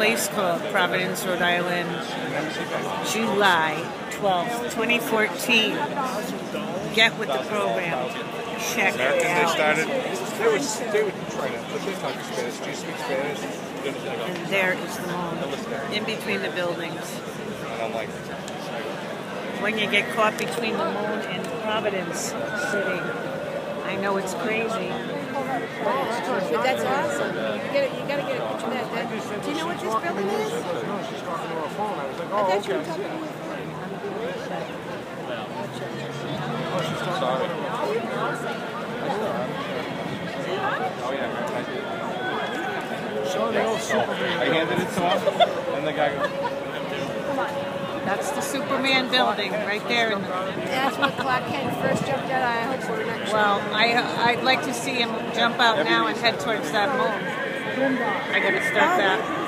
place called Providence, Rhode Island, July 12th, 2014. Get with the program. Check it out. They started, they would try to, they talk Spanish. Do you speak Spanish? And there is the moon, in between the buildings. I don't like it. When you get caught between the moon and Providence City, I know it's crazy. But that's awesome. You gotta get a picture of that. Do you know what this building is? No, she's talking to her phone. I was like, I thought you were talking to your phone. oh, she's talking to her phone. Oh, yeah. I handed it to him, and the guy goes, That's the Superman building right there. That's what Clark Kent first jumped out. I hope we're not sure. Well, I'd like to see him jump out now and head towards that moon. I gotta start that.